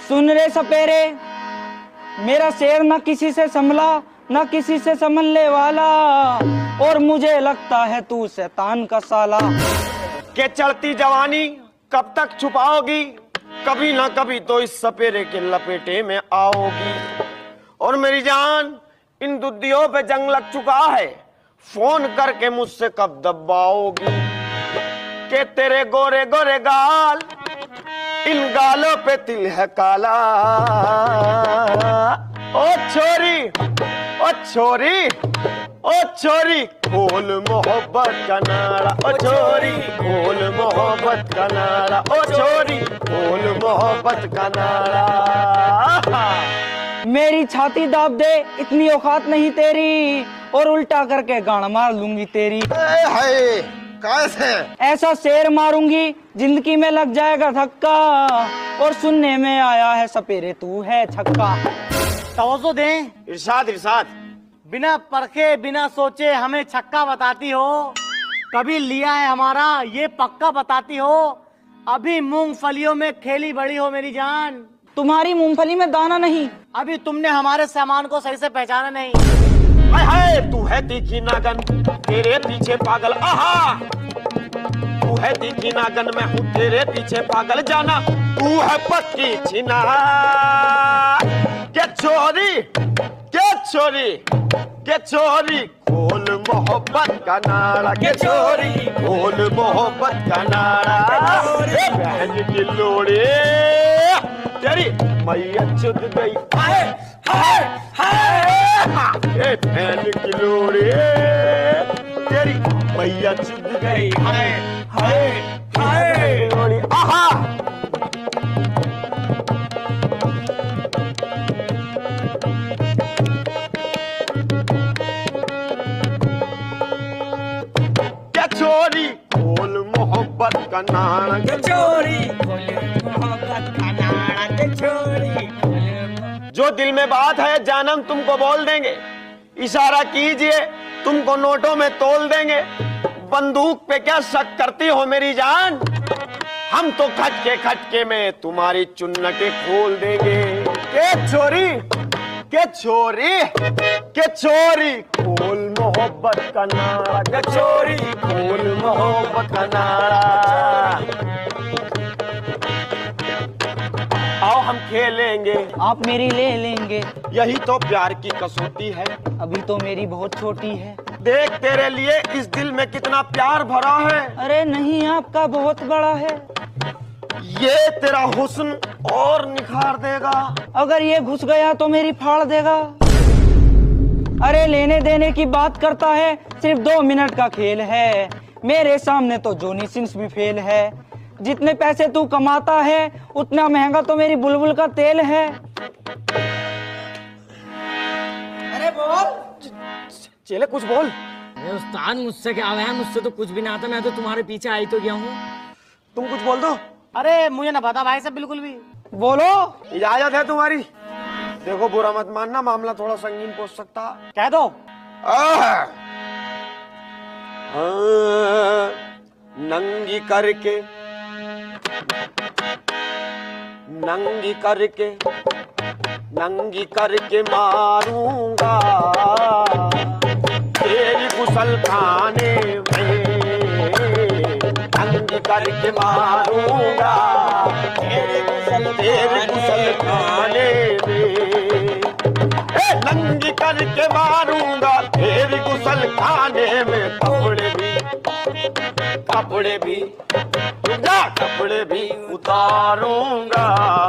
सुन रे सपेरे, मेरा शेर न किसी से संभला न किसी से संभलने वाला, और मुझे लगता है तू शैतान का साला। के चढ़ती जवानी कब तक छुपाओगी, कभी ना कभी तो इस सपेरे के लपेटे में आओगी। और मेरी जान, इन दुद्धियों पे जंग लग चुका है, फोन करके मुझसे कब दबाओगी। के तेरे गोरे गोरे गाल, इन गालों पे तिल है काला। ओ छोरी, ओ छोरी, ओ छोरी, खोल मोहब्बत का नारा। ओ छोरी, खोल मोहब्बत का नारा। ओ छोरी, खोल मोहब्बत का नारा। मेरी छाती दाब दे, इतनी औकात नहीं तेरी, और उल्टा करके गाड़ मार लूंगी तेरी। हाय, कैसे? ऐसा शेर मारूंगी जिंदगी में लग जाएगा धक्का, और सुनने में आया है सपेरे तू है छक्का। तवज्जो दें। इरशाद इरशाद। बिना परखे बिना सोचे हमें छक्का बताती हो, कभी लिया है हमारा ये पक्का बताती हो। अभी मूंगफलियों में खेली बड़ी हो मेरी जान, तुम्हारी मूंगफली में दाना नहीं। अभी तुमने हमारे सामान को सही से पहचाना नहीं। हाय हाय, तू है तीखी नागन, तेरे पीछे पागल। आहा, तू है तीखी नागन, मैं हूँ तेरे पीछे पागल। जाना तू है पक्की छिना। क्या छोरी, क्या छोरी, क्या छोरी, खोल मोहब्बत का नारा। क्या छोरी, खोल मोहब्बत का नारा। बहन की लोड़ी तेरी मैया चुद गई। हाय हाय हाय, बहन की लोड़ी तेरी मैया चुद गई। हाय हाय हाय लोड़ी। आहा, चोरी खोल मोहब्बत का नारा। चोरी खोल मोहब्बत का नारा। चोरी जो दिल में बात है जानम तुमको बोल देंगे, इशारा कीजिए तुमको नोटों में तोल देंगे। बंदूक पे क्या शक करती हो मेरी जान, हम तो खटके में तुम्हारी चुन्नटें खोल देंगे। के छोरी, के छोरी, के छोरी, खोल मोहब्बत का नारा। के छोरी, खोल मोहब्बत का नारा। आओ हम खेलेंगे, आप मेरी ले लेंगे, यही तो प्यार की कसौटी है। अभी तो मेरी बहुत छोटी है। देख तेरे लिए इस दिल में कितना प्यार भरा है। अरे नहीं, आपका बहुत बड़ा है। ये तेरा हुस्न और निखार देगा। अगर ये घुस गया तो मेरी फाड़ देगा। अरे लेने देने की बात करता है, सिर्फ 2 मिनट का खेल है। मेरे सामने तो जॉनी सिंस भी फेल है। जितने पैसे तू कमाता है उतना महंगा तो मेरी बुलबुल का तेल है। अरे बोल। चले कुछ बोल। अरे उस्ताद, मुझसे क्या है, मुझसे तो कुछ भी ना आता, मैं तो तुम्हारे पीछे आई तो गया हूँ। तुम कुछ बोल दो। अरे मुझे ना पता भाई साहब बिल्कुल भी। बोलो। इजाजत है तुम्हारी। देखो बुरा मत मानना, मामला थोड़ा संगीन पहुंच सकता। कह दो। नंगी करके, नंगी करके, नंगी करके मारूंगा तेरी गुसल खाने में। नंगी करके मारूंगा तेरी गुसल खाने में। नंगी करके मारूंगा तेरी गुसल खाने में। कपड़े भी, कपड़े भी उतारूंगा